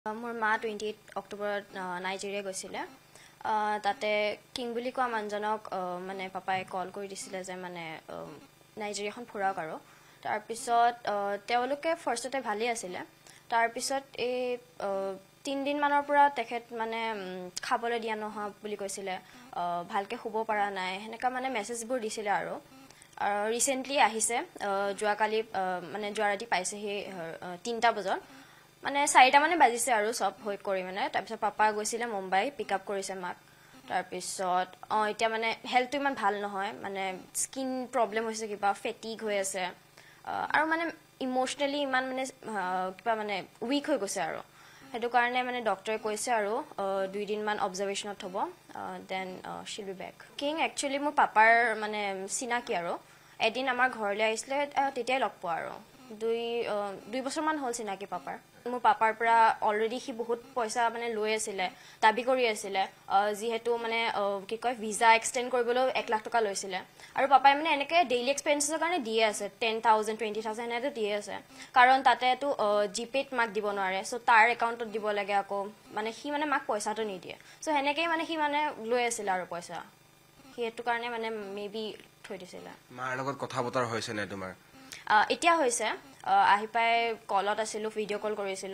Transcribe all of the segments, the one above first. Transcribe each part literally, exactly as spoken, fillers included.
মোৰ মা twenty-eight অক্টোবৰত নাইজেৰিয়া গৈছিলে তাতে কিং বুলি কোৱা মানুহজনক মানে পাপাই কল কৰি দিছিলে যে মানে নাইজেৰিয়াখন ফুৰাওক আৰু তাৰ পিছত তেওঁলোকে ফাৰ্ষ্টতে ভালেই আছিলে তাৰ পিছত এই তিন দিন মানৰ পৰা তেখেত মানে খাবলৈ দিয়া নহয় বুলি কৈছিলে ভালকে শুব পৰা নাই হেনেকা মানে মেছেজবোৰ দিছিলে আৰু ৰিসেন্টলি আহিছে যোৱাকালি মানে যোৱাৰাতি পাইছে হে তিনটা বজাত মানে চাৰিটা মানে বাজিছে আৰু সব হৈ কৰি মানে তাৰ পিছত পাপা গৈছিলে মুম্বাই পিক আপ কৰিছে মাক তাৰ পিছত অ এতিয়া মানে হেলথটো ইমান ভাল নহয় মানে স্কিন প্ৰবলেম হৈছে কিবা ফেটিগ হৈ আছে আৰু মানে ইমোশনালি ইমান মানে কিবা মানে উইক হৈ গৈছে আৰু হেতু কাৰণে মানে ডক্টৰে কৈছে আৰু দুই দিন মান অবজাৰভেশনত হ'ব দেন শিল বি বেক কিং একচুয়ালি মোৰ পাপাৰ মানে চিনাকি আৰু এদিন আমাৰ ঘৰলৈ আহিছিলে তেতিয়াই লগ পোৱা আৰু দুই দুই বছৰ মান হ'ল চিনাকি পাপাৰ মোৰ পাপাৰ পৰা অলৰেডি হি বহুত পইচা মানে লৈ আছিলে দাবী কৰি আছিলে যিহেতু মানে কি কয় ভিসা এক্সটেন্ড কৰিবলৈ এক লাখ টকা লৈছিলে আৰু পাপাই মানে এনেকে ডেইলি এক্সপেন্সৰ কাৰণে দিয়ে আছে ten thousand twenty thousand এনে দিয়ে আছে কাৰণ তাতেটো জিপেত মাক দিব নোৱাৰে সো তাৰ একাউন্টত দিব লাগে আকৌ মানে হি মানে মাক পইচাটো নিদিয়ে সো হেনেকেই মানে হি মানে লৈ আছিল আৰু পইচা হেতু কাৰণে মানে মেবি থৈ দিছিলে মাৰ লগত কথা বতৰ হৈছে নে তোমাৰ এতিয়া হৈছে আহি পাই কলত আছিল ভিডিও কল কৰিছিল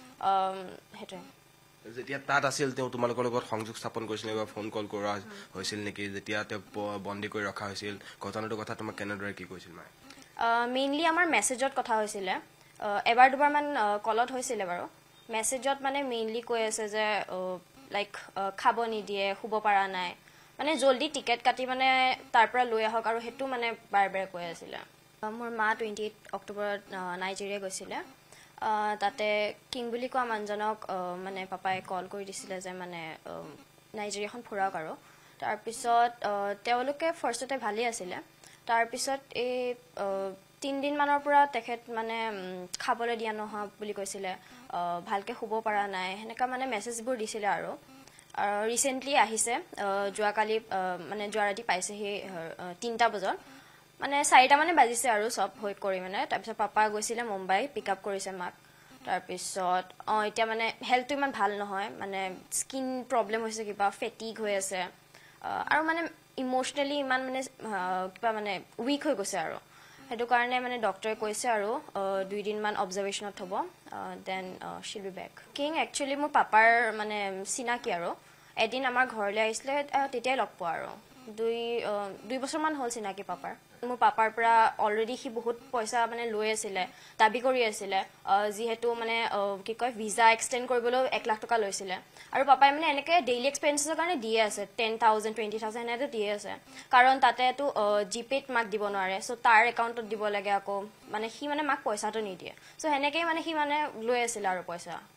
হেতু যেতিয়া তাত আছিল তেওঁ তোমালোকৰ লগত সংযোগ স্থাপন কৰিছিল বা ফোন কল কৰা হৈছিল নেকি যেতিয়া তেওঁ বন্দী কৰি ৰখা হৈছিল ঘটনাটোৰ কথা তোমাক কেনেদৰে কি কৈছিল মাই মেইনলি আমাৰ মেসেজত কথা হৈছিল এবাৰ দুবাৰ মান কলত হৈছিল বাৰু মেসেজত মানে মেইনলি কৈ আছে যে লাইক খাব নিদিয়ে শুব পৰা নাই মানে জলদি টিকেট কাটি মানে তাৰ পৰা লৈ আহক আৰু হেতু মানে বাৰ বাৰ কৈ আছিল মোৰ মা twenty-eight অক্টোবৰত নাইজেৰিয়া গৈছিলে তাতে কিং বুলি কোৱা মানুহজনক মানে পাপাই কল কৰি দিছিলে যে মানে নাইজেৰিয়াখন ফুৰাওক আৰু তাৰ পিছত তেওঁলোকে ফাৰ্ষ্টতে ভালেই আছিলে তাৰ পিছত এই তিন দিন মানৰ পৰা তেখেত মানে খাবলৈ দিয়া নহয় বুলি কৈছিলে ভালকে শুব পৰা নাই হেনেকা মানে মেছেজবোৰ দিছিলে আৰু ৰিসেন্টলি আহিছে যোৱাকালি মানে যোৱাৰাতি পাইছে হে তিনটা বজাত মানে চাৰিটা মানে বাজিছে আৰু সব হৈ কৰি মানে তাৰ পিছত পাপা গৈছিলে মুম্বাই পিক আপ কৰিছে মাক তাৰ পিছত অ এতিয়া মানে হেলথটো ইমান ভাল নহয় মানে স্কিন প্ৰবলেম হৈছে কিবা ফেটিগ হৈ আছে আৰু মানে ইমোশনালি ইমান মানে কিবা মানে উইক হৈ গৈছে আৰু হেতু কাৰণে মানে ডক্টৰে কৈছে আৰু দুই দিন মান অবজাৰভেশনত হ'ব দেন শিল বি বেক কিং একচুয়ালি মোৰ পাপাৰ মানে চিনাকি আৰু এদিন আমাৰ ঘৰলৈ আহিছিলে তেতিয়াই লগ পোৱা আৰু দুই দুই বছৰ মান হ'ল চিনাকি পাপাৰ মোৰ পাপাৰ পৰা অলৰেডি হি বহুত পইচা মানে লৈ আছিলে দাবী কৰি আছিলে যিহেতু মানে কি কয় ভিসা এক্সটেন্ড কৰিবলৈ এক লাখ টকা লৈছিলে আৰু পাপাই মানে এনেকে ডেইলি এক্সপেন্সৰ কাৰণে দিয়ে আছে ten thousand twenty thousand এনে দিয়ে আছে কাৰণ তাতেটো জিপেত মাক দিব নোৱাৰে সো তাৰ একাউন্টত দিব লাগে আকৌ মানে হি মানে মাক পইচাটো নিদিয়ে সো হেনেকেই মানে হি মানে লৈ আছিল আৰু পইচা